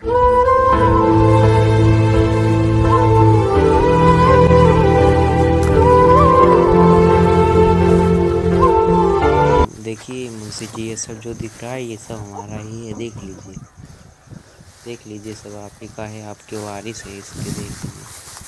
देखिए मुंशी जी, ये सब जो दिख रहा है ये सब हमारा ही है। देख लीजिए सब आप ही का है, आपके वारिस है इसके। देख लीजिए।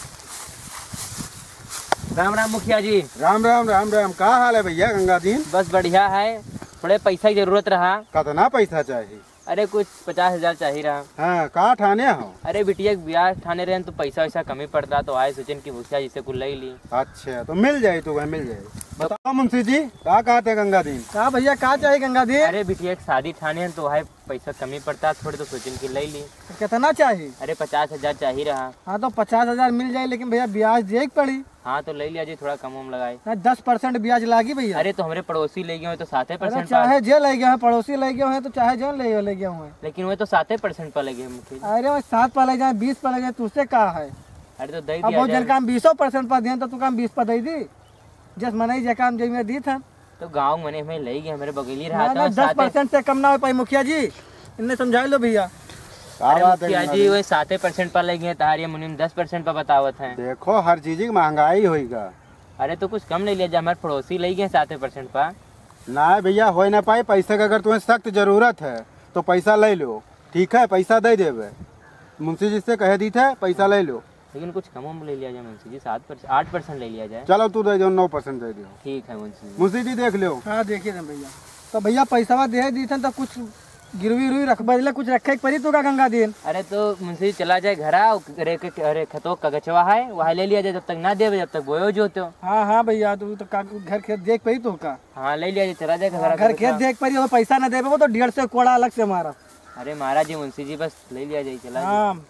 राम राम मुखिया जी। राम राम राम राम। का हाल है भैया गंगादीन? बस बढ़िया है। थोड़े पैसा की जरूरत रहा। कितना पैसा चाहिए? अरे कुछ 50,000 चाहिए रहा। हाँ, का ठाने हो? अरे बिटिया ब्याह ठाने रहे तो पैसा वैसा कमी पड़ता, तो आए सोचन की मुखिया जी से कुल ले ली। अच्छा, तो मिल जाए तो वह मिल जाए। बताओ मुंशी जी, का कहते गंगादीन? का भैया का चाहिए गंगादीन? अरे बिटिया एक शादी ठाने हैं तो आए पैसा कमी पड़ता थोड़े, तो सोचन की ले ली। कितना चाहिए? अरे 50,000 चाहिए रहा। हाँ तो 50,000 मिल जाए, लेकिन भैया ब्याज दिए पड़ी। हाँ तो ले लिया जी, थोड़ा कम वम लगाए। 10% ब्याज लागी भैया। अरे तो हमारे पड़ोसी ले गए हुए तो 7% चाहे जे ले गए हैं, पड़ोसी ले गए हैं तो चाहे जो ले गए हुए, लेकिन वो तो 7% पर लगे मुखिया। अरे वो 7 पर ले जाए 20 पर ले जाए, तुझसे का है? अरे तो दे अब दिया वो जाए। जन काम 20% पर दिए तो तू काम 20 पर दे दी। जस मनाई जे काम जे में दी था तो गाँव मने में ले गए, हमारे बगली रहा था। 10% से कम ना हो पाई मुखिया जी, इन्हें समझा लो भैया। अरे मुखिया जी वही 7% पर लगे तार, मुनिम 10% पर बतावत है। देखो हर चीज की महंगाई होगा। अरे तो कुछ कम ले लिया, जब हमारे पड़ोसी ले गए 7% पर। ना भैया हो ना पाए। पैसे का अगर तुम्हें सख्त जरूरत है तो पैसा ले लो, ठीक है? पैसा दे देवे। मुंशी जी से कह दी थे पैसा ले लो। लेकिन कुछ कम ले लिया जाए मुंशी जी, 8% ले लिया जाए। चलो तू दे दो, 9% दे दो। ठीक है मुंशी जी। मुंशी जी देख लो। हाँ देखिए भैया, तो भैया पैसा दे दी था तो कुछ गिरवी रख बदले कुछ रखे पड़ी तो का गंगादीन? अरे तो मुंशी चला जाए घर, अरे खतो कगचवा है वहाँ ले लिया जाए, जब तक ना दे जब तक बोयो जो तो। हाँ भैया, तू तो घर खेत देख पाई तो का? हाँ ले लिया जाए, चला जाए घर खेत देख पाई, वो पैसा ना दे वो तो 150 कोड़ा अलग से मारा। अरे महाराज जी मुंशी जी बस ले लिया जाए, चला। हाँ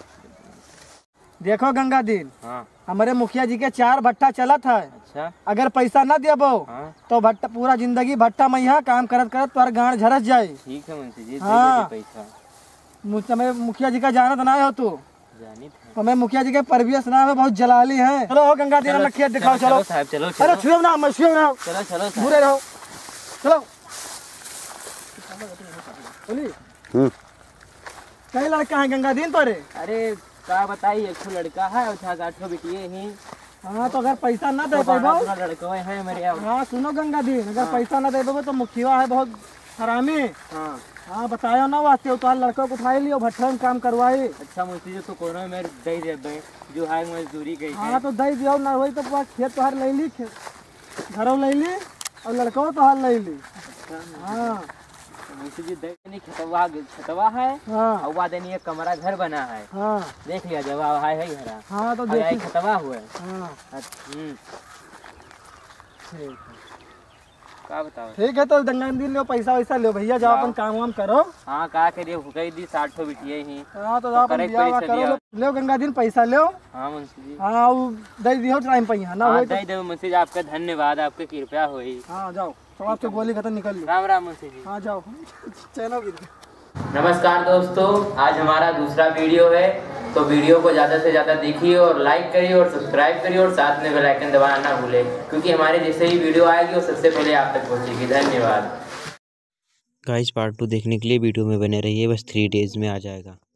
देखो गंगादीन, हाँ हमारे मुखिया जी के 4 भट्टा चला था। अच्छा, अगर पैसा न देबो हाँ तो भट्टा पूरा जिंदगी भट्टा में यहाँ काम करत तोहर गांड झरस जाए। ठीक है मुंशी जी। हाँ। पैसा हमें मुखिया जी का जानत ना हो तू, जानी था। हमें मुखिया जी के परवियस नाम है, बहुत जलाली है। चलो गंगादीन में खेत दिखाओ। चलो साहब, चलो अरे छुओ ना, मत छुओ ना, चलो चलो बुरे रहो। चलो बोली कई लड़का है गंगादीन तोरे? अरे का बताइए, एक लड़का है और 8 बिटिए ही। हाँ तो अगर पैसा न दे तो पाबो, लड़का है मेरे यहाँ। हाँ सुनो गंगादीन, अगर पैसा न दे पाबो तो मुखिया है बहुत हरामी। हाँ हाँ बताया ना, वास्ते तो लड़कों को उठाई लियो, भट्टा में काम करवाई। अच्छा मुंशी जी तो कोनो मेरे दे देबे जो है मजदूरी गई। हाँ तो दे दियो ना, वही तो पूरा खेत तोहार ले ली, घरों ले ली और लड़कों तोहार ले ली। हाँ मुंशी जी देनी खतवा है। हाँ और वहाँ देनी एक कमरा घर बना है। हाँ देख लिया जब है घरा। हाँ तो और यही देखी। खतवा हुआ है। हाँ का बताओ। ठीक है, तो गंगादीन लो, पैसा वैसा लो भैया, जाओ अपन काम वाम करो। हाँ का करिए, भुगई दी 60 बिटिए ही। हाँ तो जाओ अपन बियाह करो। लो गंगादीन पैसा लो। हाँ मुंशी जी। हाँ वो दे दियो टाइम पे यहाँ ना हाँ हो दे देव मुंशी जी, आपका धन्यवाद, आपकी कृपया हुई। हाँ जाओ, तो आपके गोली खत्म निकल लो। राम राम मुंशी जी। हाँ जाओ चलो। नमस्कार दोस्तों, आज हमारा दूसरा वीडियो है, तो वीडियो को ज़्यादा से ज़्यादा देखिए और लाइक करिए और सब्सक्राइब करिए और साथ में बेल आइकन दबाना ना भूलें, क्योंकि हमारे जैसे ही वीडियो आएगी वो सबसे पहले आप तक पहुंचेगी। धन्यवाद। गाइस, पार्ट 2 देखने के लिए वीडियो में बने रहिए, बस 3 डेज में आ जाएगा।